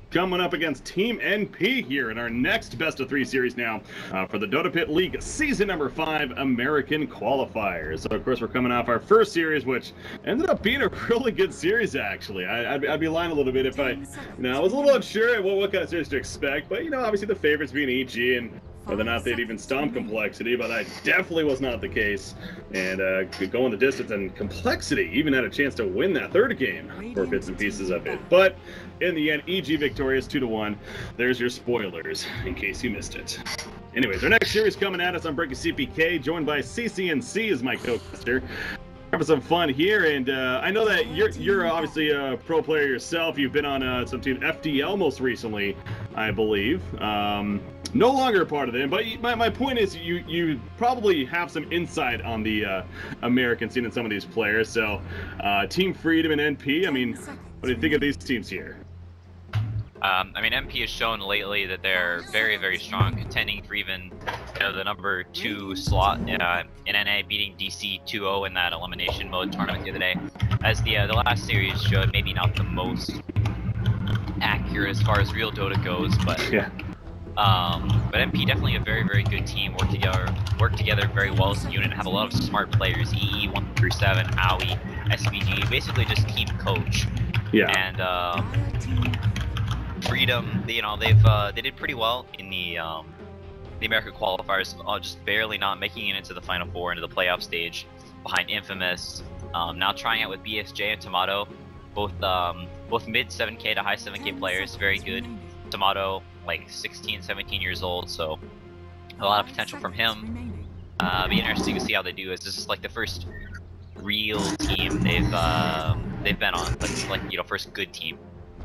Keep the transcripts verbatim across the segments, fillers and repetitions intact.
coming up against Team N P here in our next best of three series now uh, for the Dota Pit League season number five American Qualifiers. So of course we're coming off our first series, which ended up being a really good series actually. I, I'd, I'd be lying a little bit if I, you know, I was a little unsure what, what kind of series to expect, but you know, obviously the favorites being E G and whether or not they'd even stomp Complexity, but that definitely was not the case. And uh, going the distance, and Complexity even had a chance to win that third game for bits and pieces of it. But in the end, E G victorious two to one. There's your spoilers, in case you missed it. Anyways, our next series coming at us on Breaking C P K, joined by C C N C as my co-caster. Having some fun here, and uh, I know that you're you're obviously a pro player yourself. You've been on uh, some team F D L most recently, I believe. Um, no longer a part of them, but my, my point is you you probably have some insight on the uh, American scene and some of these players. So, uh, Team Freedom and N P. I mean, what do you think of these teams here? Um, I mean, N P has shown lately that they're very, very strong, contending for even you know, the number two slot uh, in N A, beating D C two oh in that elimination mode tournament the other day. As the uh, the last series showed, maybe not the most accurate as far as real Dota goes, but yeah. Um, but N P definitely a very, very good team. Work together, work together very well as a unit. Have a lot of smart players. E E one through seven, Owie, S V G, basically just team coach. Yeah. And um, Freedom, you know, they've uh, they did pretty well in the um, the American Qualifiers, uh, just barely not making it into the Final Four, into the playoff stage, behind Infamous. Um, now trying out with B S J and Tomato, both um, both mid seven K to high seven K players, very good. Tomato, like sixteen, seventeen years old, so a lot of potential from him. Uh, be interesting to see how they do. As this is like the first real team they've uh, they've been on, like, like you know, first good team.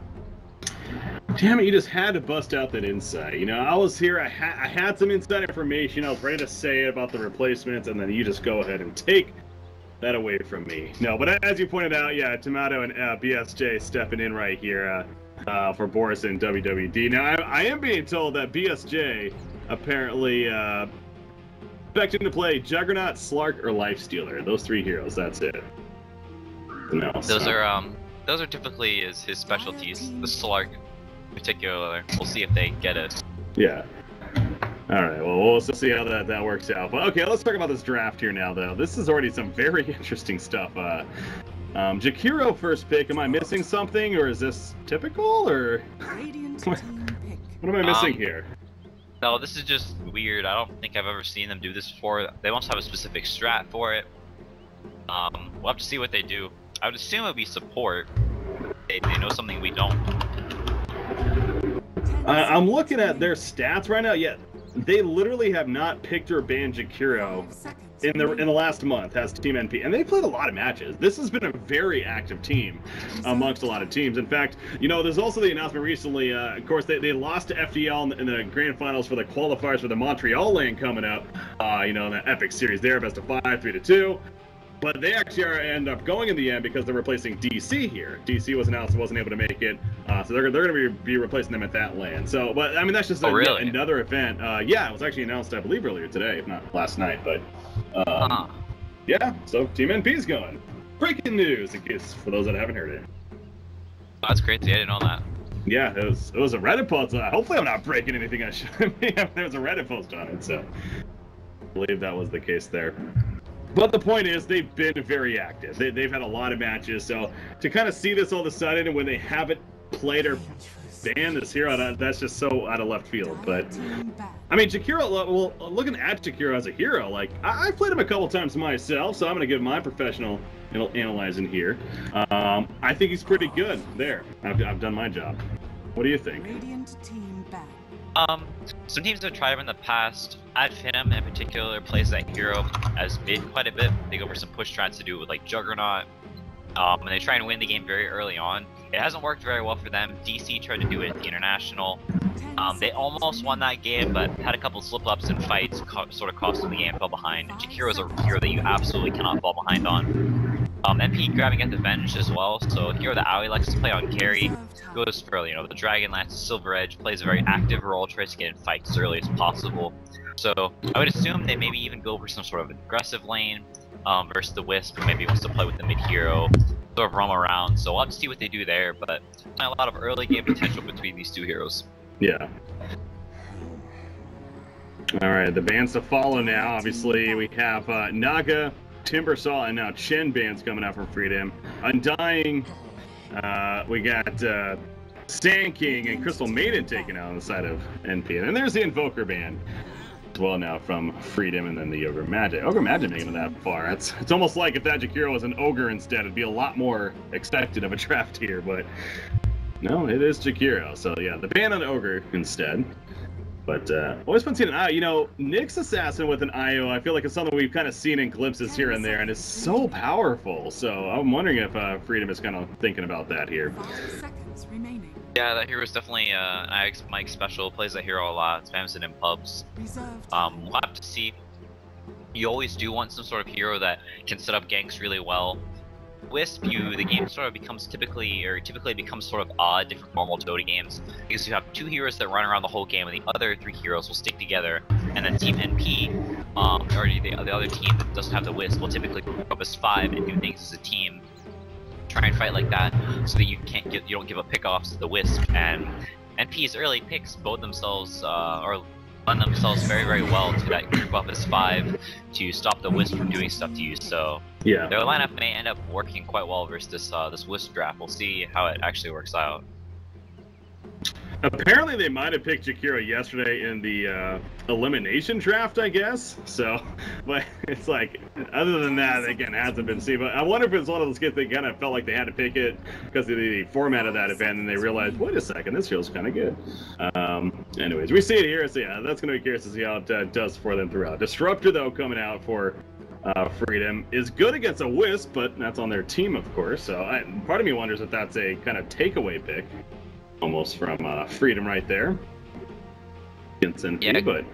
Damn it, you just had to bust out that insight. You know, I was here, I, ha I had some inside information, I was ready to say about the replacements, and then you just go ahead and take that away from me. No, but as you pointed out, yeah, Tomato and uh, B S J stepping in right here uh, uh, for Boris and W W D. Now, I, I am being told that B S J apparently uh, expecting to play Juggernaut, Slark, or Lifestealer. Those three heroes, that's it. No, those so. are um, those are typically his, his specialties. The Slark in particular. We'll see if they get it. Yeah. All right, well, we'll see how that, that works out. But okay, let's talk about this draft here now, though. This is already some very interesting stuff. Uh, um, Jakiro first pick. Am I missing something, or is this typical, or what, what am I missing um, here? No, this is just weird. I don't think I've ever seen them do this before. They must have a specific strat for it. Um, we'll have to see what they do. I would assume it would be support. They, they know something we don't. Uh, I'm looking at their stats right now. Yeah, they literally have not picked or banned Jakiro in the in the last month as Team N P, and they played a lot of matches. This has been a very active team amongst a lot of teams. In fact, you know, there's also the announcement recently. Uh, of course, they, they lost to F D L in the, in the grand finals for the qualifiers for the Montreal lane coming up. Uh, you know, in the epic series there, best of five, three to two. But they actually are end up going in the end because they're replacing D C here. D C was announced wasn't able to make it, uh, so they're they're going to be, be replacing them at that land. So, but I mean that's just oh, a, really? another event. Uh, yeah, it was actually announced I believe earlier today, if not last night. But um, huh. yeah, so Team N P's going. Breaking news, in case for those that haven't heard it. That's crazy. I didn't know that. Yeah, it was it was a Reddit post. Uh, hopefully, I'm not breaking anything I shouldn't be. There was a Reddit post on it, so I believe that was the case there. But the point is, they've been very active. They, they've had a lot of matches, so to kind of see this all of a sudden, and when they haven't played or banned this hero, that, that's just so out of left field. But, I mean, Jakiro, well, looking at Jakiro as a hero, like, I, I've played him a couple times myself, so I'm going to give my professional analyzing here. Um, I think he's pretty good there. I've, I've done my job. What do you think? Um, some teams have tried him in the past. Adfinum in particular plays that hero as mid quite a bit. They go for some push strats to do it with like Juggernaut. Um, and they try and win the game very early on. It hasn't worked very well for them. D C tried to do it at the International. Um, they almost won that game, but had a couple slip-ups in fights, sort of cost them the game, fell behind. Jakiro's a hero that you absolutely cannot fall behind on. Um, N P grabbing at the bench as well, so a hero that Owie likes to play on carry. Goes for, you know, the Dragon Lance, Silver Edge, plays a very active role, tries to get in fights as early as possible. So I would assume they maybe even go for some sort of aggressive lane um, versus the Wisp, who maybe wants to play with the mid hero. sort of roam around. So we'll have to see what they do there, but a lot of early game potential between these two heroes. Yeah. All right, the bands to follow now. Obviously, we have uh, Naga, Timbersaw, and now Chen bands coming out from Freedom. Undying, uh, we got uh, Sand King and Crystal Maiden taken out on the side of N P. And then there's the Invoker band as well now from Freedom, and then the Ogre Magic. Ogre Magic making it that far. It's, it's almost like if that Jakiro was an Ogre instead, it'd be a lot more expected of a draft here, but no, it is Jakiro. So yeah, the ban on Ogre instead. But uh, always been seeing an I O. You know, Nyx Assassin with an I O, I feel like it's something we've kind of seen in glimpses here and there, and it's so powerful. So I'm wondering if uh, Freedom is kind of thinking about that here. Five seconds remaining. Yeah, that hero is definitely uh, an I X Mike special. Plays that hero a lot. Spams it in pubs. Um, we'll have to see. You always do want some sort of hero that can set up ganks really well. Wisp, you the game sort of becomes typically, or typically becomes sort of odd, different normal Dota games, because you have two heroes that run around the whole game, and the other three heroes will stick together, and then Team N P, um, or the, the other team that doesn't have the Wisp, will typically group up as five and do things as a team. Try and fight like that, so that you can't get, you don't give up pickoffs to the Wisp, and N P's early picks both themselves, uh, or lend themselves very, very well to that group up as five to stop the Wisp from doing stuff to you. So yeah, their lineup may end up working quite well versus this uh, this Wisp draft. We'll see how it actually works out. Apparently they might have picked Jakiro yesterday in the uh, elimination draft, I guess. So, but it's like, other than that, again, it hasn't been seen. But I wonder if it's one of those kids that kind of felt like they had to pick it because of the format of that event, and they realized, wait a second, this feels kind of good. Um, anyways, we see it here, so yeah, that's going to be curious to see how it uh, does for them throughout. Disruptor, though, coming out for uh, Freedom is good against a Wisp, but that's on their team, of course. So I, part of me wonders if that's a kind of takeaway pick. Almost from uh, Freedom right there. Against N P, yeah, but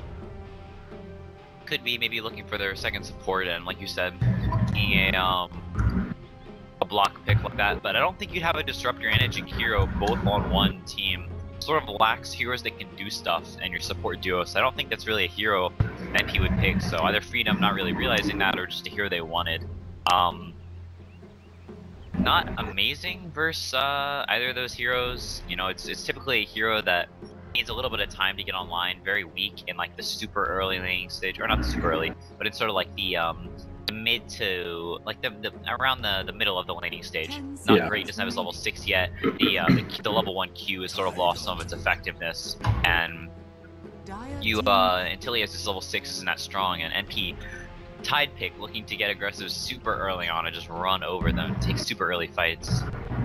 could be maybe looking for their second support, and like you said, being a um a block pick like that. But I don't think you'd have a Disruptor and a Jakiro both on one team. Sort of lacks heroes that can do stuff and your support duo. So I don't think that's really a hero N P would pick. So either Freedom not really realizing that, or just a hero they wanted. Um. Not amazing versus uh, either of those heroes. You know, it's it's typically a hero that needs a little bit of time to get online. Very weak in like the super early laning stage, or not the super early, but it's sort of like the um the mid to like the, the around the the middle of the laning stage. Not yeah. great. Doesn't have his level six yet. The, uh, the the level one Q has sort of lost some of its effectiveness, and you uh until he has his level six isn't that strong, and N P. Tide pick looking to get aggressive super early on and just run over them, take super early fights.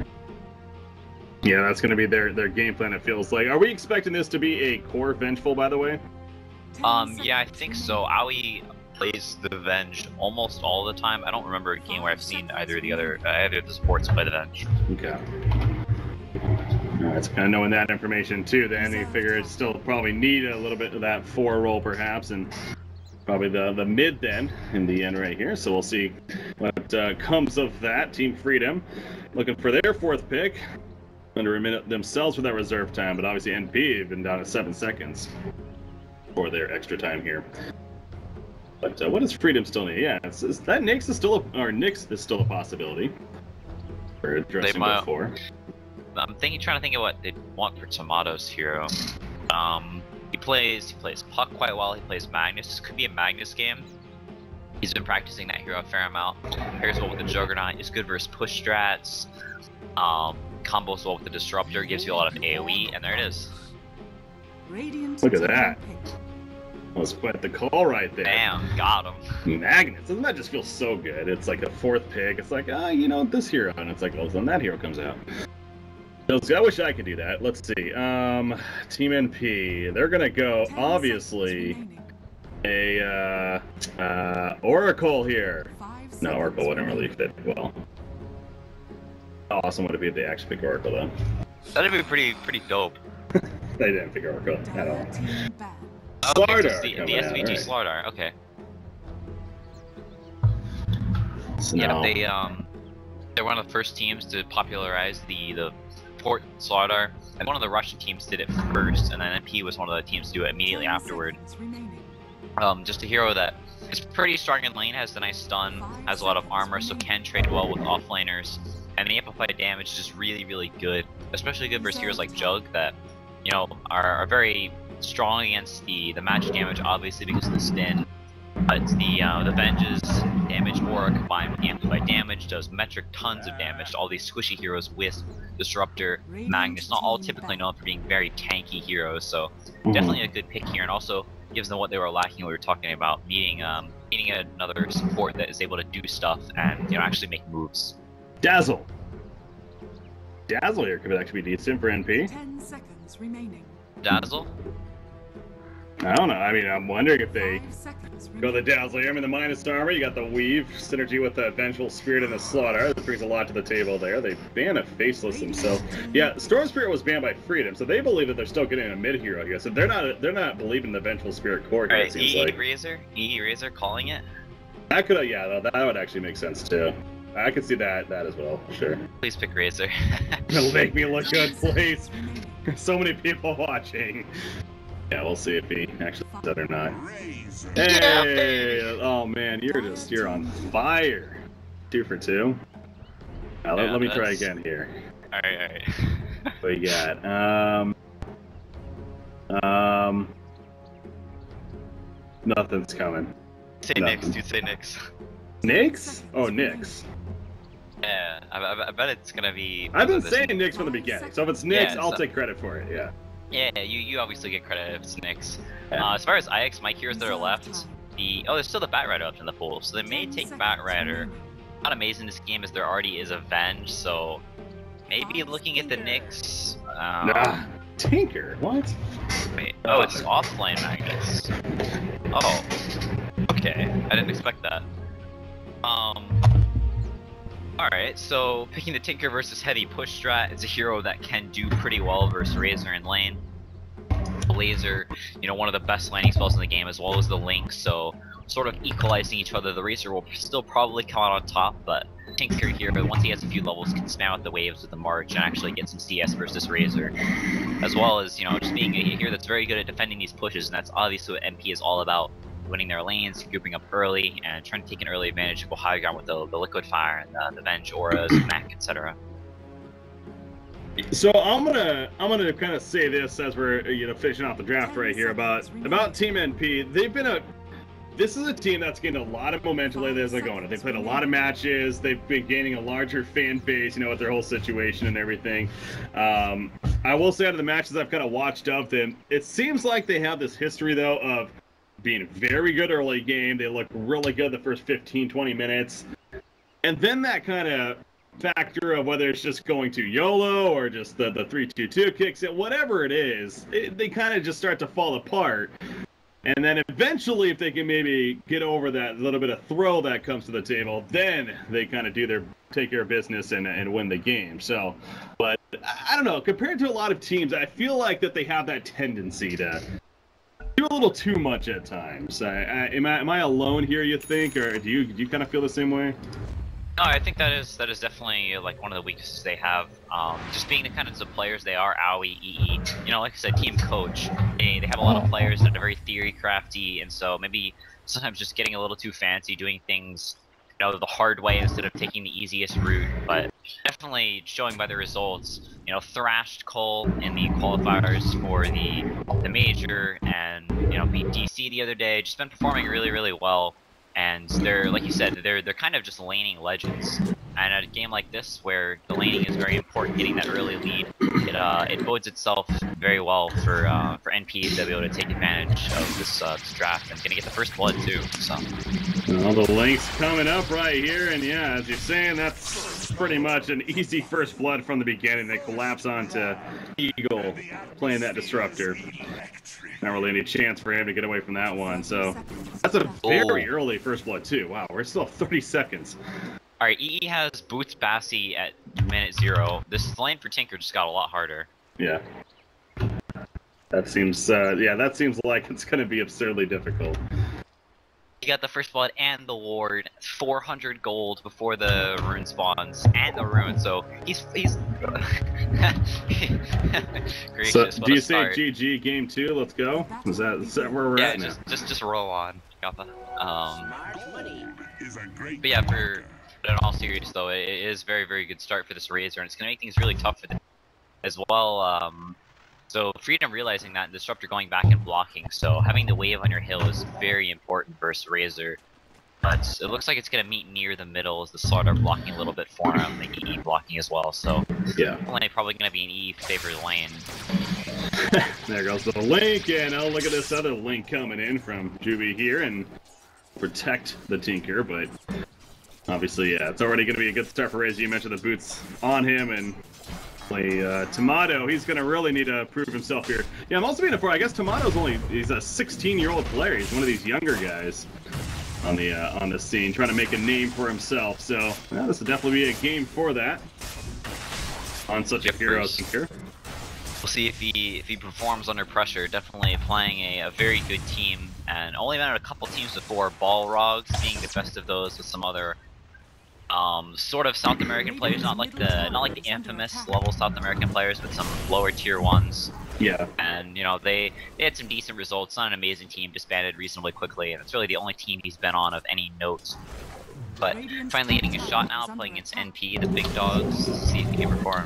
Yeah, that's going to be their their game plan, it feels like. Are we expecting this to be a core Vengeful, by the way? Um, yeah, I think so. Aoi plays the Venge almost all the time. I don't remember a game where I've seen either of the other uh, either of the supports play the Venge. Okay. Alright, so kind of knowing that information too, then you figure it still probably need a little bit of that four roll perhaps, and probably the, the mid then in the end right here. So we'll see what uh, comes of that. Team Freedom looking for their fourth pick. Under a minute themselves for that reserve time, but obviously N P have been down to seven seconds for their extra time here. But uh, what does Freedom still need? Yeah, it's, it's, that Nyx is still a, or Nyx is still a possibility for addressing before. I'm thinking, trying to think of what they want for Tomato's hero. Um, He plays he plays Puck quite well, he plays Magnus. This could be a Magnus game. He's been practicing that hero a fair amount. Pairs well with the Juggernaut, is good versus push strats. Um, combos well with the Disruptor, gives you a lot of AoE, and there it is. Look at that. That was quite the call right there. Damn, got him. Magnus, doesn't that just feel so good? It's like a fourth pick, it's like, ah, oh, you know, this hero, and it's like, well, then that hero comes out. I wish I could do that. Let's see. Um, Team N P. They're gonna go obviously a uh, uh, Oracle here. No, Oracle wouldn't really fit well. How awesome would it be if they actually pick Oracle though? That'd be pretty pretty dope. They didn't pick Oracle at all. Okay, Slardar. So the, the S V G right. Slardar. Okay. So yeah, no. they um, they're one of the first teams to popularize the the. Port Slardar, and one of the Russian teams did it first, and then N P was one of the teams to do it immediately afterward. Um, just a hero that is pretty strong in lane, has a nice stun, has a lot of armor, so can trade well with offlaners. and the amplified damage is just really, really good. Especially good versus heroes like Jug that, you know, are, are very strong against the, the magic damage, obviously because of the stun. But the uh, the Venge's damage aura combined with the amplified damage does metric tons of damage to all these squishy heroes, Wisp, Disruptor, Magnus, not all typically known for being very tanky heroes, so definitely a good pick here, and also gives them what they were lacking when we were talking about needing um needing another support that is able to do stuff and, you know, actually make moves. Dazzle. Dazzle here could actually be decent for N P. Ten seconds remaining. Dazzle? I don't know. I mean, I'm wondering if they Five seconds go the remaining. Dazzle here. I mean, the Minus Armor, you got the Weave, synergy with the Vengeful Spirit and the Slaughter. That brings a lot to the table there. They banned a Faceless themselves. Yeah, Storm Spirit was banned by Freedom, so they believe that they're still getting a mid hero here. So they're not they're not believing the Vengeful Spirit core here, it Alright, seems E E like. Razor? E E Razor calling it? That could, yeah, that, that would actually make sense too. I could see that that as well, sure. Please pick Razor. It'll make me look good, Five please. seconds remaining. So many people watching. Yeah, we'll see if he actually does it or not. Yeah, Hey! Oh man, you're just you're on fire. Two for two. Now, let, Yeah, let me try that's- again here. Alright, alright. What you got? Um. Um. Nothing's coming. Say Nothing. Nyx, dude, say Nyx. Nyx? Oh, Nyx. Yeah, I, I, I bet it's gonna be... I've been this- saying Nyx from the beginning, so if it's Nyx, Yeah, I'll so- take credit for it. Yeah. Yeah, you, you obviously get credit if it's Nyx. Yeah. Uh, as far as I X, my heroes that are left, the oh, there's still the Bat Rider left in the pool, so they may Ten take seconds Bat Rider. remaining. Not amazing this game as there already is a Venge, so maybe looking at the Nyx. Um, Nah. Tinker? What? wait, oh, it's offline Magnus. Oh, okay, I didn't expect that. Um. Alright, so picking the Tinker versus Heavy Push Strat, it's a hero that can do pretty well versus Razor in lane. Laser, you know, one of the best laning spells in the game, as well as the Link, so sort of equalizing each other. The Razor will still probably come out on top, but Tinker here, once he has a few levels, can spam out the waves with the March and actually get some C S versus Razor. As well as, you know, just being a hero that's very good at defending these pushes, and that's obviously what M P is all about. Winning their lanes, grouping up early, and trying to take an early advantage, go high ground with the, the Liquid Fire and the, the Venge auras, Mech, et cetera. So I'm gonna I'm gonna kind of say this as we're you know finishing off the draft right here about about Team N P. They've been a this is a team that's gained a lot of momentum lately as they're going. They played a lot of matches. They've been gaining a larger fan base, you know, with their whole situation and everything. Um, I will say out of the matches I've kind of watched of them, it seems like they have this history though of being very good early game. They look really good the first fifteen, twenty minutes. And then that kind of factor of whether it's just going to YOLO or just the, the three two two kicks it, whatever it is, it, they kind of just start to fall apart. And then eventually, if they can maybe get over that little bit of throw that comes to the table, then they kind of do their take care of business and, and win the game. So, but I don't know, compared to a lot of teams, I feel like that they have that tendency to do a little too much at times. I, I, am, I, am I alone here, you think, or do you do you kind of feel the same way? No, I think that is that is definitely like one of the weaknesses they have. Um, just being the kinds of players they are, Owie, E E. You know, like I said, team coach. They they have a lot of players that are very theory crafty, and so maybe sometimes just getting a little too fancy, doing things, you know, the hard way instead of taking the easiest route. But definitely showing by the results. You know, thrashed Cole in the qualifiers for the the major, and you know, beat D C the other day. Just been performing really, really well. And they're, like you said, they're they're kind of just laning legends. And at a game like this, where the laning is very important, getting that early lead, it uh it bodes itself very well for uh, for N Ps to be able to take advantage of this, uh, this draft and gonna get the first blood too. So. Well, the Link's coming up right here, and yeah, as you're saying, that's pretty much an easy first blood from the beginning. They collapse onto Eagle playing that disruptor. Not really any chance for him to get away from that one. So that's a very Oh. early first blood too. Wow, we're still thirty seconds. All right, E E has Boots Bassi at minute zero. This lane for Tinker just got a lot harder. Yeah. That seems, uh, yeah, that seems like it's going to be absurdly difficult. He got the first blood and the ward, four hundred gold before the rune spawns, and the rune, so he's, he's... Gracious, So, what do a you start. say G G game two? Let's go. Is that, is that where we're Yeah, at now? just, just, just roll on, Kappa. Um, but yeah, for, In all seriousness, though, it is very, very good start for this Razor, and it's going to make things really tough for them as well. Um, so Freedom realizing that, and Disruptor going back and blocking, so having the wave on your hill is very important versus Razor. But it looks like it's going to meet near the middle as the Slaughter blocking a little bit for him, the E E blocking as well, so yeah, only probably going to be an E E favored lane. There goes the Link, and oh, look at this other Link coming in from Juby here and protect the Tinker, but obviously, yeah, it's already going to be a good start for Razor. You mentioned the boots on him, and uh, Tomato, he's going to really need to prove himself here. Yeah, I'm also being informed, I guess Tomato's only, he's a sixteen-year-old player. He's one of these younger guys on the uh, on the scene, trying to make a name for himself. So, yeah, this will definitely be a game for that on such a hero Tinker. We'll see if he if he performs under pressure. Definitely playing a, a very good team, and only met a couple teams before. Balrogs being the best of those, with some other um, sort of South American players, not like the not like the infamous level South American players, but some lower tier ones. Yeah. And you know they they had some decent results. Not an amazing team, disbanded reasonably quickly, and it's really the only team he's been on of any note. But finally getting a shot now, playing against N P, the big dogs. See if he can perform.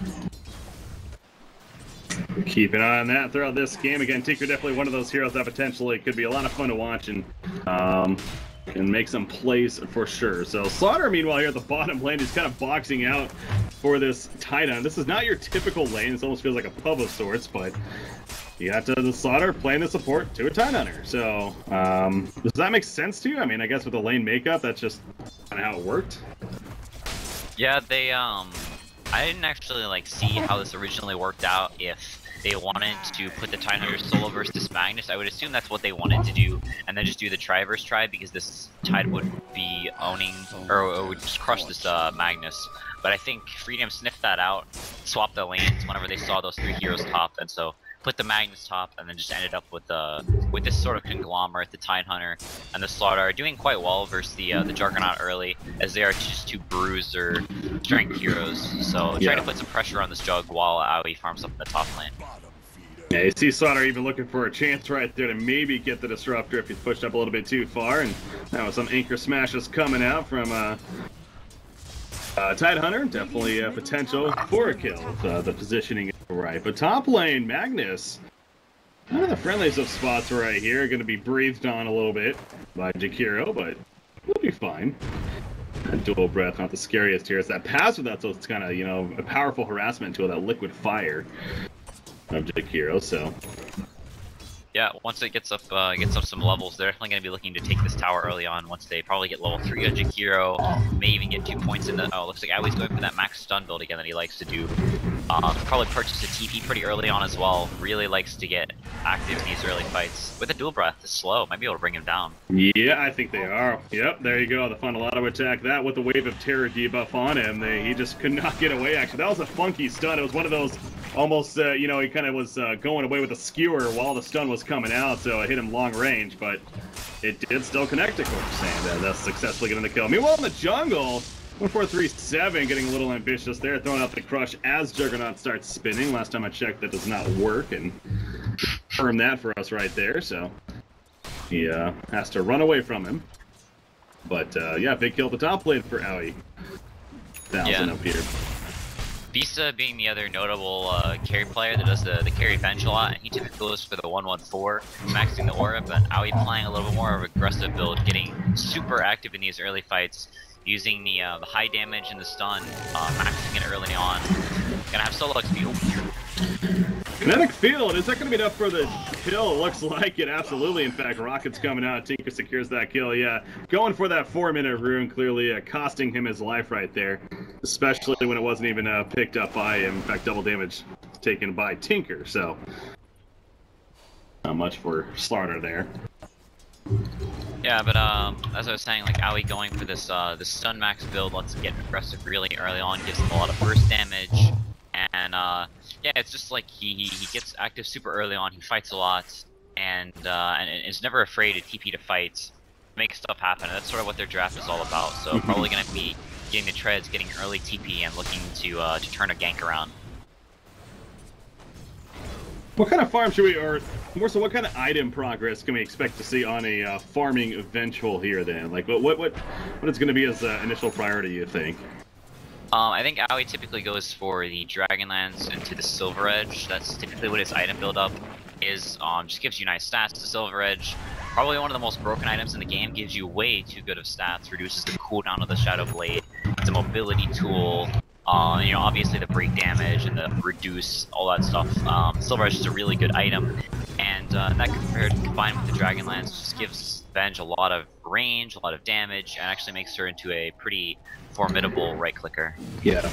Keep an eye on that throughout this game. Again, Tinker definitely one of those heroes that potentially could be a lot of fun to watch and um, can make some plays for sure. So Slaughter, meanwhile, here at the bottom lane, is kind of boxing out for this Titan. This is not your typical lane. This almost feels like a pub of sorts, but you got to the Slaughter playing the support to a Titan Hunter. So um, does that make sense to you? I mean, I guess with the lane makeup, that's just kind of how it worked. Yeah, they um. I didn't actually like see how this originally worked out. If they wanted to put the Titan Hunter solo versus Magnus, I would assume that's what they wanted to do, and then just do the try versus try, because this Tide would be owning, or, or would just crush this uh, Magnus. But I think Freedom sniffed that out, swapped the lanes whenever they saw those three heroes top, and so put the Magnus top, and then just ended up with the with this sort of conglomerate, the Titan Hunter and the Slaughter are doing quite well versus the uh, the Juggernaut early, as they are just two bruiser strength heroes. So yeah. trying to put some pressure on this Jug while Aoi farms up in the top lane. Yeah, you see Slaughter even looking for a chance right there to maybe get the Disruptor if he's pushed up a little bit too far, and now with some anchor smashes coming out from uh, uh, Tide Hunter, definitely a potential for a kill if uh, the positioning is right. But top lane, Magnus, one of the friendliest of spots right here, going to be breathed on a little bit by Jakiro, but we'll be fine. That dual breath, not the scariest here. It's that passive that's so it's kind of, you know, a powerful harassment tool, that liquid fire of Jakiro, so. Yeah, once it gets up uh, gets up some levels, they're definitely going to be looking to take this tower early on. Once they probably get level three on Jakiro, may even get two points in the. Oh, looks like Aoi's going for that max stun build again that he likes to do. Uh, probably purchase a T P pretty early on as well. Really likes to get active in these early fights. With a dual breath, it's slow. Might be able to bring him down. Yeah, I think they are. Yep, there you go. The final auto attack. That with the wave of terror debuff on him, they, he just could not get away. Actually, that was a funky stun. It was one of those almost, uh, you know, he kind of was uh, going away with a skewer while the stun was coming out, so it hit him long range, but it did still connect, of course, and uh, that's successfully getting the kill. Meanwhile, in the jungle, one four three seven getting a little ambitious there, throwing out the crush as Juggernaut starts spinning. Last time I checked, that does not work, and confirm that for us right there, so he uh, has to run away from him. But uh, yeah, big kill at the top lane for Aoi. Thousand yeah. up here. Visa being the other notable uh, carry player that does the, the carry bench a lot, and he typically goes for the one one four, maxing the aura, but Aoi playing a little bit more of an aggressive build, getting super active in these early fights, using the, uh, the high damage and the stun, uh, maxing it early on. Gonna have solo X P over here. Kinetic Field, is that going to be enough for the kill? It looks like it, absolutely. In fact, Rocket's coming out. Tinker secures that kill, yeah. Going for that four-minute rune, clearly uh, costing him his life right there. Especially when it wasn't even uh, picked up by him. In fact, double damage taken by Tinker, so not much for Slaughter there. Yeah, but um, as I was saying, like Aoi going for this uh, this stun max build lets him get aggressive really early on, gives him a lot of burst damage, and uh, yeah, it's just like he he gets active super early on. He fights a lot, and uh, and is never afraid to T P to fight, make stuff happen. That's sort of what their draft is all about. So probably gonna be getting the treads, getting early T P, and looking to uh, to turn a gank around. What kind of farm should we, or more so, what kind of item progress can we expect to see on a uh, farming Vengeful here then? Like, what what what, what is going to be his uh, initial priority, you think? Um, I think Aoi typically goes for the Dragonlance into the Silver Edge. That's typically what his item build-up is. Um, just gives you nice stats. The Silver Edge, probably one of the most broken items in the game, gives you way too good of stats, reduces the cooldown of the Shadow Blade. It's a mobility tool. Uh, you know, obviously the break damage and the reduce, all that stuff. Um, Silver Edge is a really good item, and uh, that compared combined with the Dragonlance just gives Venge a lot of range, a lot of damage, and actually makes her into a pretty formidable right clicker. Yeah.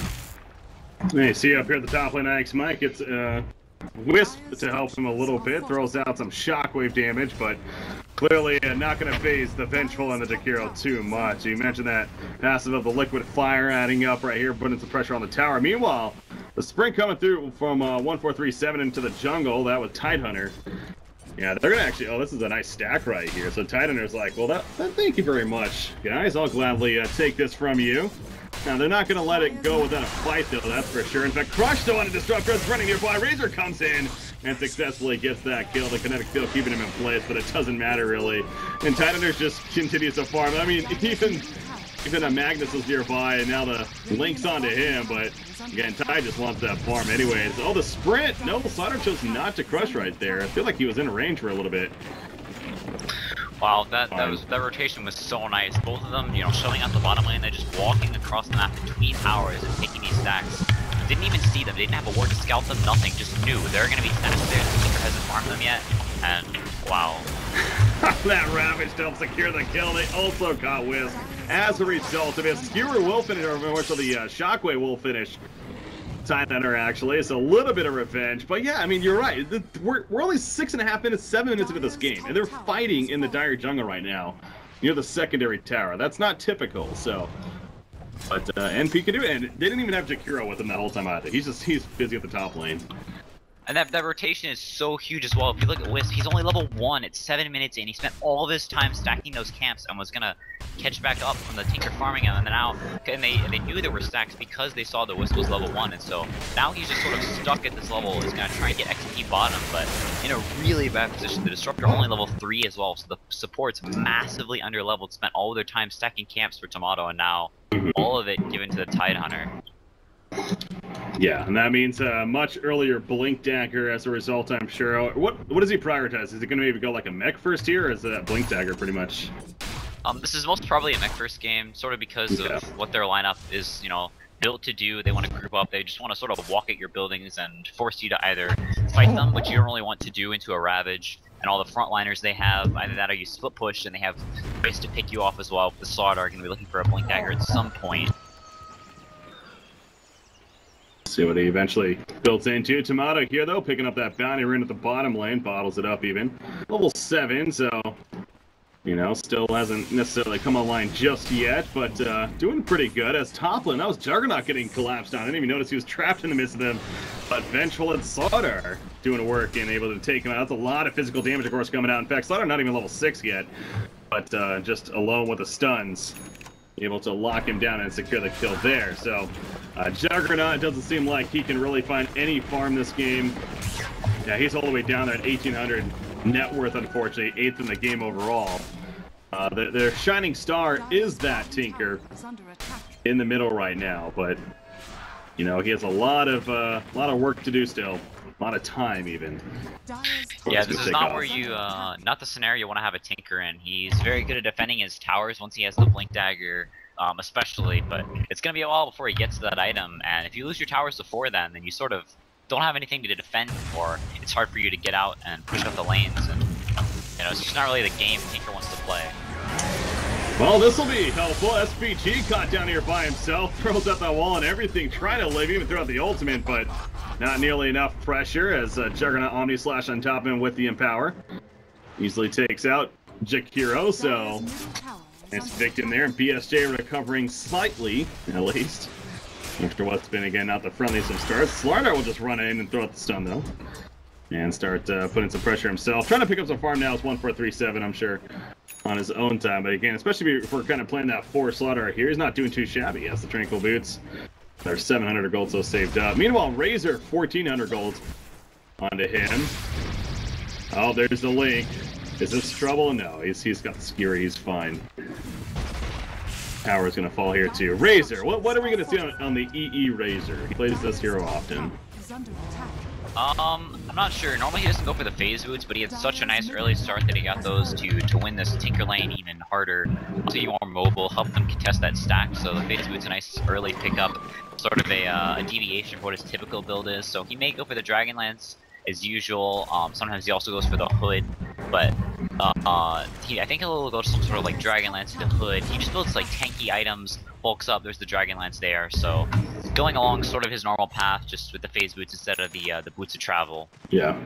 Hey, see up here at the top lane, Alex Mike. It's uh, Wisp to help him a little bit, throws out some shockwave damage, but clearly uh, not going to phase the Vengeful and the Jakiro too much. You mentioned that passive of the Liquid Fire adding up right here, putting some pressure on the tower. Meanwhile, the sprint coming through from uh, one four three seven into the jungle. That was Tidehunter. Yeah, they're gonna actually. Oh, this is a nice stack right here. So Tidehunter's like, well, that, that. Thank you very much, guys. I'll gladly uh, take this from you. Now they're not gonna let it go without a fight, though. That's for sure. In fact, Crush still on a Disruptor. It's running nearby. Razor comes in and successfully gets that kill. The kinetic kill keeping him in place, but it doesn't matter really. And Tidehunter just continues to farm. I mean, even even a Magnus was nearby, and now the link's onto him. But again, Ty just wants that farm anyways. Oh, the sprint! No, Slaughter chose not to crush right there. I feel like he was in range for a little bit. Wow, that that was that rotation was so nice. Both of them, you know, showing out the bottom lane, they're just walking across the map between towers and taking these stacks. Didn't even see them. They didn't have a ward to scout them. Nothing. Just knew there are going to be stacks there. The Tinker hasn't farmed them yet, and wow. That Ravage to help secure the kill. They also got Wisp. As a result of it, Skewer will finish, or more so the uh, Shockwave will finish Tidehunter, actually. It's a little bit of revenge, but yeah, I mean, you're right. We're, we're only six and a half minutes, seven minutes into this game, and they're fighting in the Dire Jungle right now, near the secondary tower. That's not typical, so. But uh, N P can do it, and they didn't even have Jakiro with him that whole time either. He's just, he's busy at the top lane. And that, that rotation is so huge as well. If you look at Wisp, he's only level one at seven minutes in. He spent all this time stacking those camps and was gonna catch back up from the Tinker farming him, and then now, and they they knew there were stacks because they saw the Wisp was level one, and so now he's just sort of stuck at this level. He's gonna try and get X P bottom, but in a really bad position. The Disruptor only level three as well, so the support's massively under leveled. Spent all of their time stacking camps for Tomato, and now all of it given to the Tidehunter. Yeah, and that means a much earlier Blink Dagger as a result, I'm sure. What what does he prioritize? Is it going to maybe go like a mech first here, or is that Blink Dagger pretty much? Um, this is most probably a mech first game, sort of because yeah. of what their lineup is, you know, built to do. They want to group up. They just want to sort of walk at your buildings and force you to either fight them, which you don't really want to do, into a Ravage. And all the frontliners they have, either that or you split push, and they have ways to pick you off as well. The Slaughter are going to be looking for a Blink Dagger at some point. See what he eventually builds into. Tomato here, though, picking up that bounty rune at the bottom lane, bottles it up even. Level seven, so, you know, still hasn't necessarily come online just yet, but uh, doing pretty good. As top lane, that was Juggernaut getting collapsed on. I didn't even notice he was trapped in the midst of them. But Vengeful and Slaughter doing work and able to take him out. That's a lot of physical damage, of course, coming out. In fact, Slaughter not even level six yet, but uh, just alone with the stuns, able to lock him down and secure the kill there. So, uh, Juggernaut doesn't seem like he can really find any farm this game. Yeah, he's all the way down there at eighteen hundred net worth, unfortunately, eighth in the game overall. Uh, the, their shining star is that Tinker in the middle right now, but you know, he has a lot of uh, lot of work to do still, a lot of time even. Yeah, this is not where you, uh, not the scenario you want to have a Tinker in. He's very good at defending his towers once he has the Blink Dagger, um, especially, but it's going to be a while before he gets to that item, and if you lose your towers before then, then you sort of don't have anything to defend, or it's hard for you to get out and push up the lanes, and, you know, it's just not really the game Tinker wants to play. Well, this will be helpful. S P G caught down here by himself, throws out that wall and everything, trying to live, even throw out the ultimate, but not nearly enough pressure as uh, Juggernaut Omni Slash on top of him with the Empower. Easily takes out Jakiro, so nice victim there, and B S J recovering slightly, at least, after what's been, again, not the friendliest of starts. Slaughter will just run in and throw out the stun, though, and start uh, putting some pressure himself. Trying to pick up some farm now. It's one four three seven, I'm sure, on his own time. But again, especially if we're kind of playing that four Slaughter here, he's not doing too shabby. He has the Tranquil Boots. There's seven hundred gold so saved up. Meanwhile, Razor, fourteen hundred gold. Onto him. Oh, there's the link. Is this trouble? No, he's he's got the skewer. He's fine. Power's gonna fall here too. Razor. What what are we gonna see on, on the E E Razor? He plays this hero often. Um, I'm not sure. Normally he doesn't go for the phase boots, but he had such a nice early start that he got those to to win this Tinker lane even harder. So you more mobile, help them contest that stack. So the phase boots a nice early pickup, sort of a, uh, a deviation from what his typical build is. So he may go for the Dragonlance as usual. Um, sometimes he also goes for the hood, but uh, uh, he, I think he'll go to some sort of like Dragonlance to the hood. He just builds like tanky items, bulks up. There's the Dragonlance there. So going along sort of his normal path, just with the phase boots instead of the uh, the boots of travel. Yeah.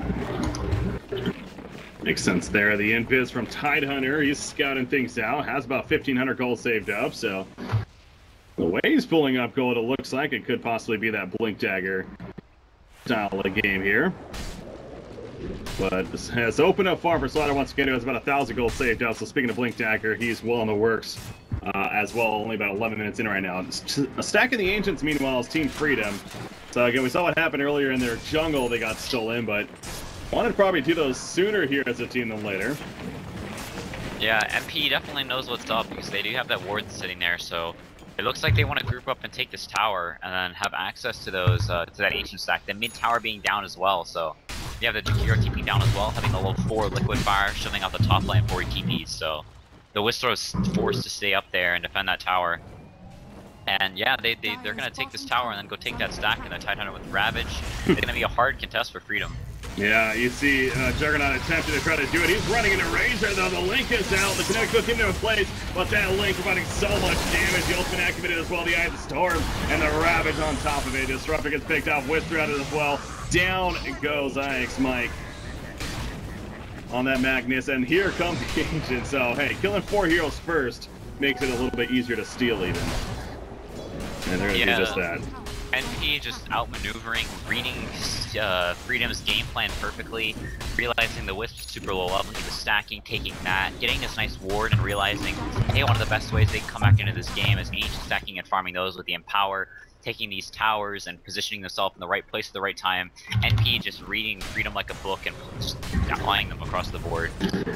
Makes sense there. The invis from Tidehunter, he's scouting things out. Has about fifteen hundred gold saved up, so the way he's pulling up gold, it looks like it could possibly be that Blink Dagger style of game here. But this has opened up farm for Slider once again. It has about a thousand gold saved up, so speaking of Blink Dagger, he's well in the works uh, as well. Only about eleven minutes in right now. A stack of the Ancients, meanwhile, is Team Freedom. So again, we saw what happened earlier in their jungle. They got stolen, but wanted to probably do those sooner here as a team than later. Yeah, M P definitely knows what's up because they do have that ward sitting there, so it looks like they want to group up and take this tower and then have access to those uh, to that ancient stack. The mid tower being down as well, so you have the Jakiro T P down as well, having the level four liquid fire shoving out the top lane for T Ps. So the Whistler is forced to stay up there and defend that tower. And yeah, they, they, they're going to take this tower and then go take that stack and the Tidehunter with Ravage. It's going to be a hard contest for Freedom. Yeah, you see uh, Juggernaut attempting to try to do it. He's running into Razor, though. The Link is out. The Kinetic Hook into place, but that Link providing so much damage. The ultimate activated as well. The Eye of the Storm and the Ravage on top of it. Disruptor gets picked off. Whisper out of it as well. Down goes I X Mike on that Magnus, and here comes the Ancient. So, hey, killing four heroes first makes it a little bit easier to steal even. And they're going to yeah. do just that. N P just outmaneuvering, reading uh, Freedom's game plan perfectly, realizing the Wisp super low level, he was stacking, taking that, getting this nice ward, and realizing, hey, one of the best ways they can come back into this game is Ancient stacking and farming those with the Empower, taking these towers and positioning themselves in the right place at the right time. N P just reading Freedom like a book and just applying them across the board.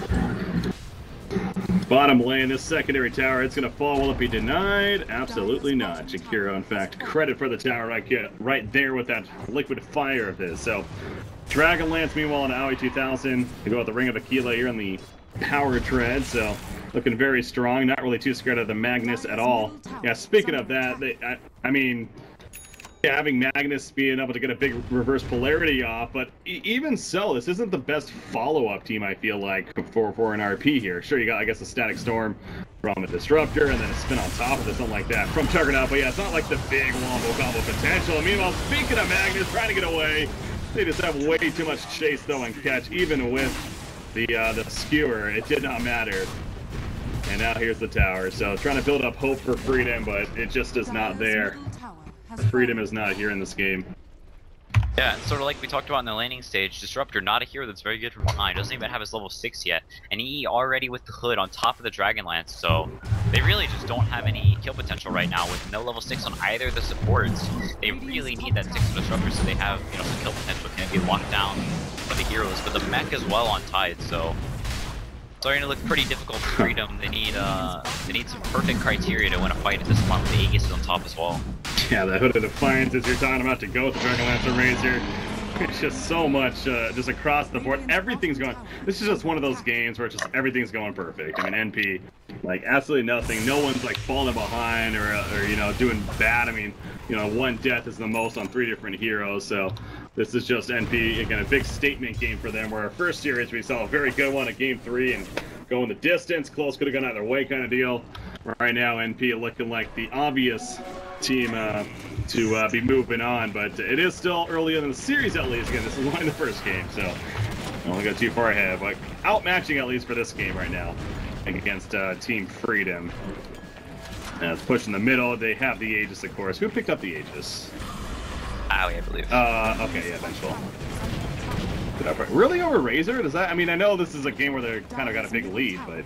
Bottom lane, this secondary tower, it's going to fall. Will it be denied? Absolutely not. Jakiro, in fact, credit for the tower right, here, right there with that liquid fire of his. So, Dragonlance, meanwhile, on Aoi two thousand. They go with the Ring of Aquila here on the Power Tread. So, looking very strong. Not really too scared of the Magnus at all. Yeah, speaking of that, they, I, I mean, yeah, having Magnus being able to get a big reverse polarity off, but e even so, this isn't the best follow-up team, I feel like, for, for an R P here. Sure, you got, I guess, a Static Storm from a Disruptor, and then a spin on top of it, something like that, from Juggernaut, but yeah, it's not like the big wombo combo potential. And meanwhile, speaking of Magnus, trying to get away, they just have way too much chase, though, and catch, even with the, uh, the skewer. It did not matter. And now here's the tower, so trying to build up hope for Freedom, but it just is not there. Freedom is not here in this game. Yeah, and sort of like we talked about in the laning stage, Disruptor, not a hero that's very good from behind, doesn't even have his level six yet, and he already with the hood on top of the Dragonlance, so they really just don't have any kill potential right now with no level six on either of the supports. They really need that six Disruptor so they have, you know, some kill potential can be locked down for the heroes, but the mech as well on Tide, so starting to look pretty difficult for Freedom. They need uh, they need some perfect criteria to win a fight at this point with the Aegis on top as well. Yeah, the Hood of Defiance as you're talking about to go with the Dragonlance and Razor. It's just so much, uh, just across the board. Everything's going. This is just one of those games where it's just everything's going perfect. I mean, N P, like absolutely nothing. No one's like falling behind or, or you know doing bad. I mean, you know, one death is the most on three different heroes. So this is just N P again, a big statement game for them. Where our first series we saw a very good one at game three and going the distance, close, could have gone either way kind of deal. Right now, N P looking like the obvious team uh, to uh, be moving on, but it is still early in the series at least. Again, this is only the first game, so I don't go too far ahead, but outmatching at least for this game right now against uh, Team Freedom. Uh, it's pushing the middle. They have the Aegis, of course. Who picked up the Aegis? Aoi, I believe. Uh, okay, yeah, Vengeful. Really over Razor? Does that? I mean, I know this is a game where they kind of got a big lead, but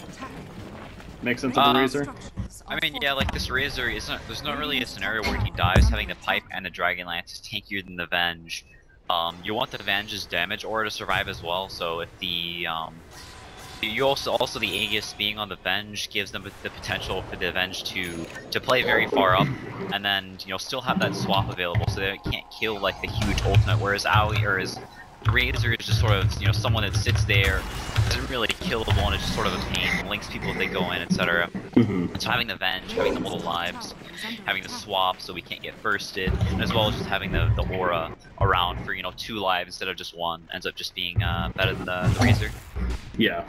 makes sense of the uh, Razor. I mean, yeah, like this Razor isn't. There's not really a scenario where he dies having the pipe and the Dragonlance is tankier than the Venge. Um, you want the Venge's damage aura to survive as well, so if the, um, you also, also the Aegis being on the Venge gives them the potential for the Venge to, to play very far up, and then, you know, still have that swap available so they can't kill, like, the huge ultimate, whereas Aoi, or is Razor is just sort of, you know, someone that sits there, isn't really killable, and it's just sort of a pain, links people if they go in, et cetera. Mm-hmm. So having the Venge, having the little lives, having the swap so we can't get bursted, as well as just having the, the aura around for, you know, two lives instead of just one, ends up just being uh, better than the, the Razor. Yeah.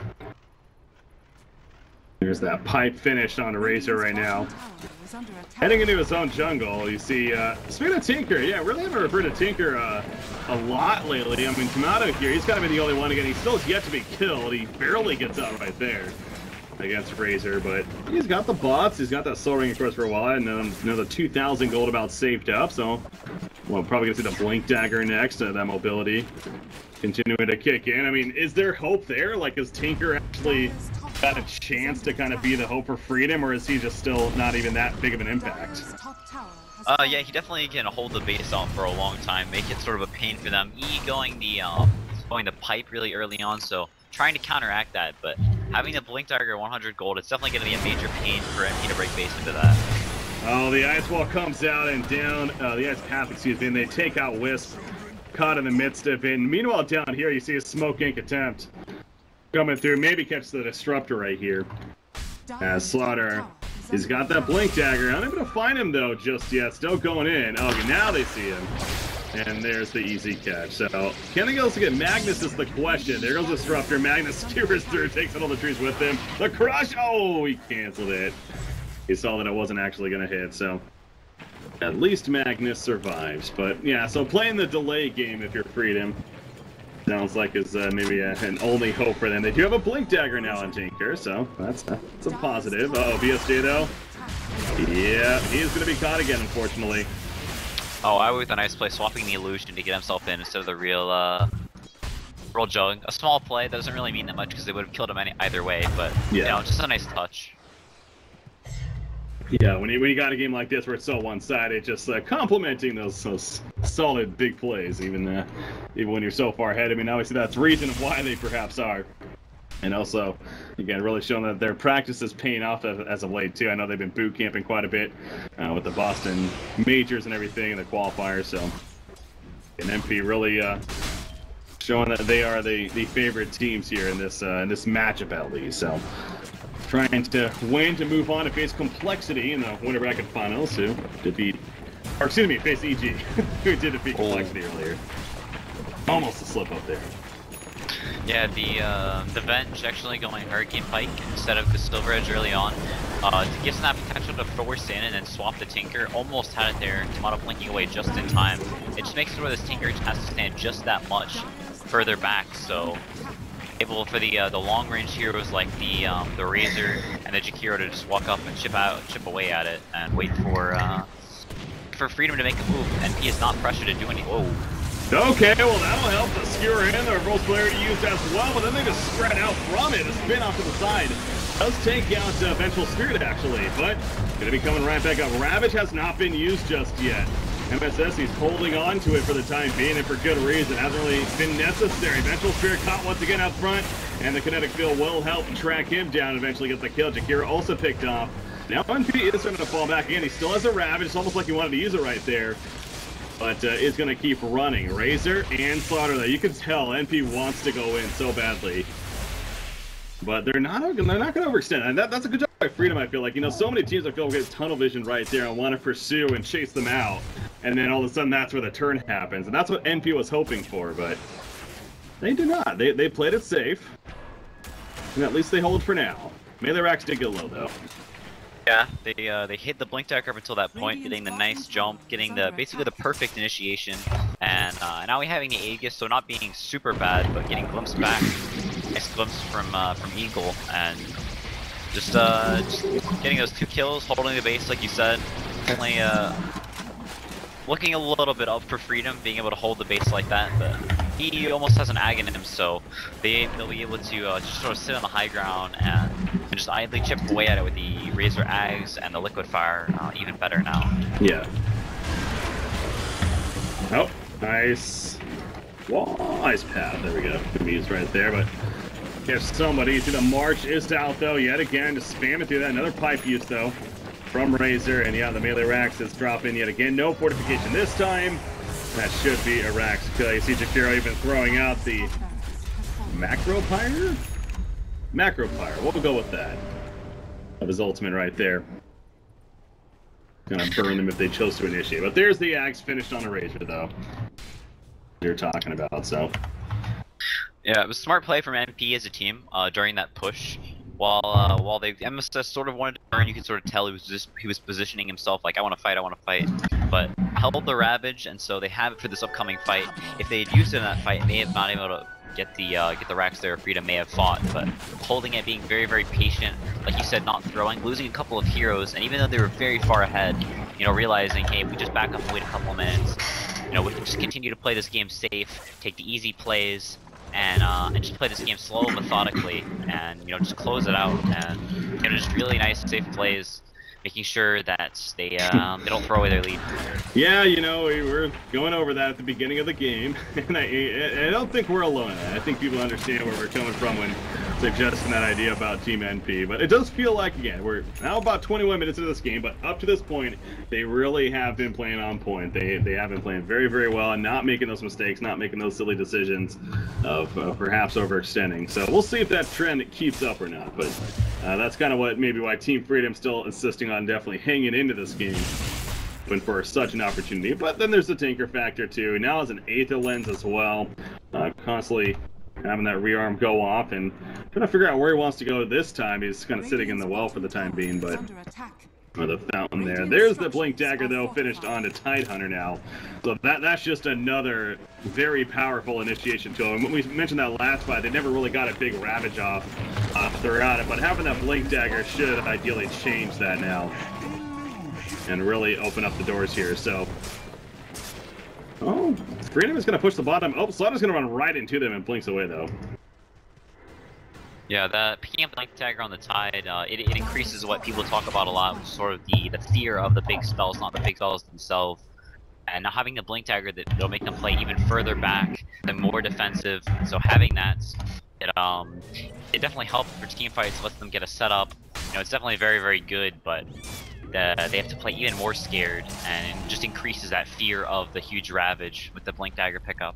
There's that pipe finish on Razor right now. Heading into his own jungle, you see, uh, speaking of Tinker, yeah, really haven't referred to Tinker uh, a lot lately. I mean, Tomato here, he's kind of been the only one again. He still has yet to be killed. He barely gets out right there against Razor, but he's got the bots. He's got that soul ring, of course, for a while, and then another two thousand gold about saved up, so well, probably gonna see the Blink Dagger next, uh, that mobility continuing to kick in. I mean, is there hope there? Like, is Tinker actually got a chance to kind of be the hope for freedom, or is he just still not even that big of an impact? Uh, yeah, he definitely can hold the base on for a long time, make it sort of a pain for them. E going the um, going the pipe really early on, so trying to counteract that, but having the Blink Dagger one hundred gold, it's definitely going to be a major pain for M P to break base into that. Oh, the Ice Wall comes out and down, uh, the Ice Path, excuse me, and they take out Wisp, caught in the midst of it. And meanwhile, down here, you see a Smoke Ink attempt coming through, maybe catch the Disruptor right here. As Slaughter, he's got that Blink Dagger, unable to find him though just yet, still going in. Oh, okay, now they see him. And there's the easy catch. So, can he go to get Magnus is the question. There goes the Disruptor. Magnus skewers through, takes out all the trees with him. The crush! Oh, he canceled it. He saw that it wasn't actually going to hit, so at least Magnus survives. But yeah, so playing the delay game if you're Freedom sounds like is uh, maybe a, an only hope for them. They do have a Blink Dagger now on Tinker, so that's a, that's a positive. Uh oh, B S J though. Yeah, he's going to be caught again, unfortunately. Oh, I was a nice play, swapping the illusion to get himself in instead of the real, uh, real jug. A small play that doesn't really mean that much because they would have killed him any, either way, but yeah, you know, just a nice touch. Yeah, when you when you got a game like this where it's so one-sided, just uh, complimenting those, those solid big plays, even uh, even when you're so far ahead. I mean, obviously that's reason of why they perhaps are. And also, again, really showing that their practice is paying off as, as of late, too. I know they've been boot camping quite a bit uh, with the Boston majors and everything and the qualifiers, so... And M P really uh, showing that they are the, the favorite teams here in this, uh, in this matchup, at least, so... Trying to win to move on to face Complexity in the winter bracket finals, who defeat... Or, excuse me, face E G, who did defeat Complexity oh. earlier. Almost a slip up there. Yeah, the uh, the Venge actually going Hurricane Pike instead of the Silver Edge early on. Uh, it gives them that potential to force in and then swap the Tinker. Almost had it there, Tomato blinking away just in time. It just makes it where this Tinker has to stand just that much further back, so able for the uh, the long range heroes like the um, the Razor and the Jakiro to just walk up and chip out, chip away at it and wait for uh, for Freedom to make a move. N P is not pressured to do any. Whoa. Okay, well that'll help the skewer in, the reverse polarity used as well, but then they just spread out from it. A spin off to the side does take out uh, Vengeful Spirit actually, but gonna be coming right back up. Ravage has not been used just yet. M S S, he's holding on to it for the time being and for good reason. Hasn't really been necessary. Vengeful Spirit caught once again out front, and the kinetic field will help track him down and eventually get the kill. Jakiro also picked off. Now N P is starting to fall back again. He still has a Ravage. It's almost like he wanted to use it right there. But uh, is going to keep running. Razor and Slaughter, though. You can tell N P wants to go in so badly. But they're not they're not going to overextend. And that, that's a good job by Freedom, I feel like. You know, so many teams I feel get tunnel vision right there and want to pursue and chase them out. And then all of a sudden, that's where the turn happens. And that's what N P was hoping for, but they do not. They, they played it safe. And at least they hold for now. Melee racks did get low, though. Yeah, they uh, they hit the Blink Dagger up until that point, getting the nice jump, getting the basically the perfect initiation, and uh, now we're having the Aegis, so not being super bad, but getting glimpsed back, nice glimpse from uh, from Eagle, and just uh, just getting those two kills, holding the base like you said, definitely uh, looking a little bit up for Freedom, being able to hold the base like that, but he almost has an ag in him, so they, they'll be able to uh, just sort of sit on the high ground and, and just idly chip away at it with the Razor Ags and the Liquid Fire uh, even better now. Yeah. Oh, nice. Wall ice path. There we go. Could be used right there, but catch somebody. See the march is out though. Yet again, just spamming through that. Another pipe use though from Razor, and yeah, the melee racks is dropping yet again. No fortification this time. That should be a Rax kill. You see Jakiro even throwing out the macro pyre. Macro pyre. We'll go with that. Of his ultimate right there. Gonna burn them if they chose to initiate. But there's the axe finished on a Razor though. You're talking about, so. Yeah, it was a smart play from N P as a team uh, during that push. While uh, while they M S S sort of wanted to burn, you could sort of tell he was just he was positioning himself like I want to fight, I want to fight, but held the Ravage, and so they have it for this upcoming fight. If they had used it in that fight, they may have not been able to get the uh, get the racks there. Freedom may have fought, but holding it, being very very patient, like you said, not throwing, losing a couple of heroes, and even though they were very far ahead, you know, realizing hey, if we just back up and wait a couple of minutes, you know, we can just continue to play this game safe, take the easy plays. And, uh, and just play this game slow, methodically, and you know just close it out, and you know just really nice, safe plays, making sure that they um, they don't throw away their lead. Yeah, you know we were going over that at the beginning of the game, and I I don't think we're alone in that. I think people understand where we're coming from when suggesting that idea about Team N P. But it does feel like again we're now about twenty-one minutes into this game, but up to this point they really have been playing on point. They they have been playing very very well and not making those mistakes, not making those silly decisions of uh, perhaps overextending. So we'll see if that trend keeps up or not. But uh, that's kind of what maybe why Team Freedom still insisting on definitely hanging into this game when for such an opportunity. But then there's the Tinker factor too. Now as an Aether Lens as well, uh, constantly having that rearm go off and trying to figure out where he wants to go this time. He's kind of sitting in the well for the time being, but or the fountain there. There's the Blink Dagger though, finished onto Tidehunter now. So that that's just another very powerful initiation tool. And when we mentioned that last fight, they never really got a big Ravage off uh, throughout it, but having that Blink Dagger should ideally change that now and really open up the doors here. So oh, Freedom is going to push the bottom. Oh, Slaughter's going to run right into them and blinks away, though. Yeah, the picking up Blink Dagger on the Tide, uh, it, it increases what people talk about a lot, sort of the, the fear of the big spells, not the big spells themselves. And now having the Blink Dagger, that it'll make them play even further back and more defensive. So having that, it um, it definitely helps for team fights, lets them get a setup. You know, it's definitely very, very good, but Uh, they have to play even more scared, and it just increases that fear of the huge Ravage with the Blink Dagger pickup.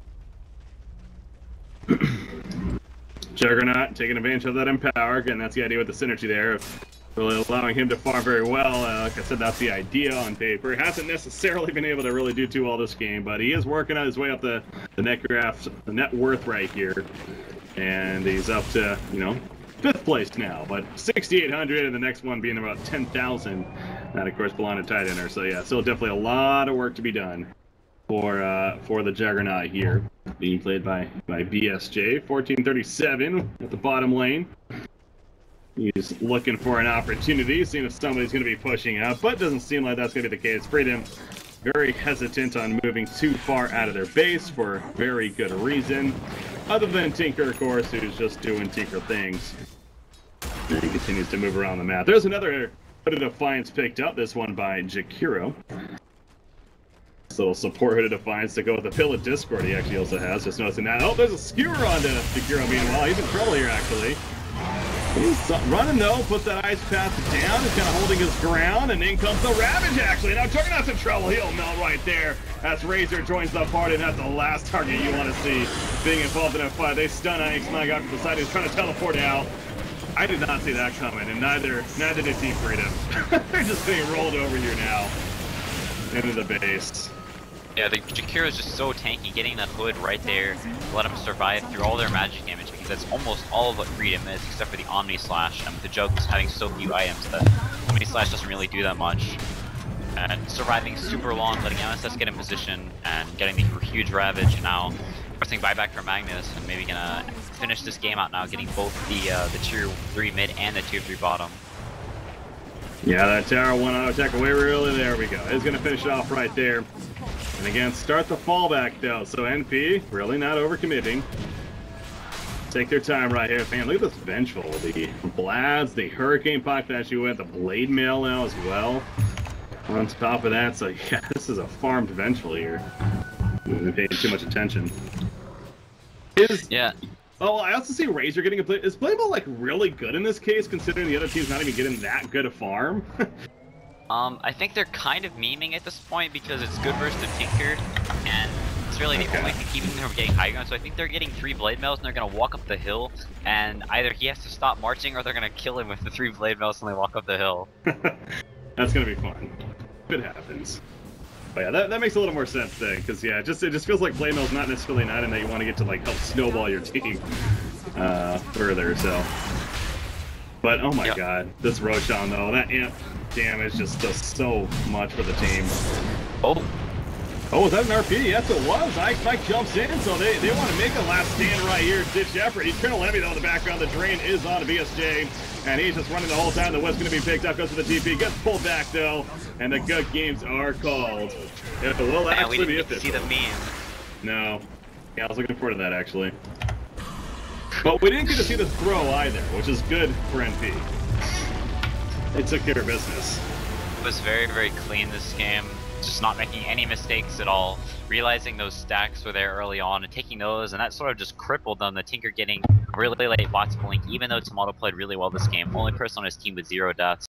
Juggernaut taking advantage of that Empower. Again, that's the idea with the synergy there. Really allowing him to farm very well. Uh, like I said, that's the idea on paper. Hasn't necessarily been able to really do too well this game, but he is working on his way up the, the net graph, the net worth right here. And he's up to, you know, fifth place now, but sixty-eight hundred, and the next one being about ten thousand. That, of course, belonged to Tidehunter. So yeah, still definitely a lot of work to be done for uh, for the Juggernaut here, being played by by B S J. fourteen thirty-seven at the bottom lane. He's looking for an opportunity, seeing if somebody's going to be pushing up, but doesn't seem like that's going to be the case. Freedom very hesitant on moving too far out of their base for very good reason, other than Tinker, of course, who's just doing Tinker things. And he continues to move around the map. There's another Hooded Defiance picked up, this one by Jakiro. This little support Hooded Defiance to go with the Pill of Discord he actually also has. Just noticing that. Oh, there's a skewer onto Jakiro meanwhile. He's in trouble here, actually. He's running though, puts that ice path down, he's kind of holding his ground, and in comes the Ravage actually. Now Juggernaut's in trouble, he'll melt right there as Razor joins the party, and that's the last target you want to see being involved in a fight. They stun Ike's Mag out from the side, he's trying to teleport out. I did not see that coming, and neither neither did Team Freedom. They're just being rolled over here now into the base. Yeah, the Jakiro is just so tanky, getting that hood right there to let him survive through all their magic damage, because that's almost all of what Freedom is, except for the Omni Slash, and with the Jug just having so few items that Omni Slash doesn't really do that much. And surviving super long, letting M S S get in position, and getting the huge Ravage, and now pressing buyback for Magnus, and maybe gonna finish this game out now, getting both the uh, the tier three mid and the tier three bottom. Yeah, that tower one auto attack away really, there we go. He's gonna finish it off right there. And again, start the fallback though, so N P really not overcommitting. Take their time right here. Man, look at this Vengeful. The Blads, the Hurricane Pipe that you went, the Blade Mail now as well. On top of that, so yeah, this is a farmed Vengeful here. We haven't paid too much attention. Is yeah. Oh, I also see Razor getting a play. Is Playable like really good in this case, considering the other team's not even getting that good a farm? um, I think they're kind of memeing at this point because it's good versus the Tinker, and it's really the okay. only thing keeping them from getting high ground. So I think they're getting three Blade Mails and they're gonna walk up the hill, and either he has to stop marching or they're gonna kill him with the three Blade Mails and they walk up the hill. That's gonna be fun. If it happens. But yeah, that, that makes a little more sense then, because yeah, it just it just feels like Blade Mail's not necessarily an item that you want to get to like help snowball your team uh, further. So, but oh my yep. god, this Roshan though, that amp damage just does so much for the team. Oh, oh, was that an R P? Yes, it was. Ice Mike jumps in, so they they want to make a last stand right here. Ditch effort. Eternal Enemy though in the background. The drain is on B S J. And he's just running the whole time. The West's going to be picked up, goes to the T P, gets pulled back though, and the good games are called. It will Man, actually we be didn't official. see the meme. No. Yeah, I was looking forward to that actually. But we didn't get to see the throw either, which is good for N P. They took care of business. It was very, very clean this game. Just not making any mistakes at all. Realizing those stacks were there early on and taking those, and that sort of just crippled them. The Tinker getting really late bots blink, even though Tomato played really well this game. Only person on his team with zero deaths.